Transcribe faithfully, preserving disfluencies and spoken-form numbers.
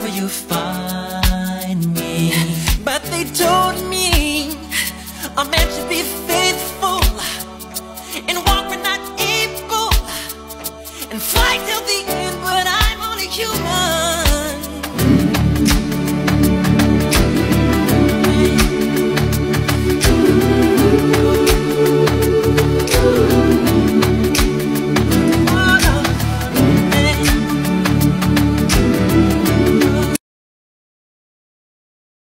you find me. But they told me I'm meant to be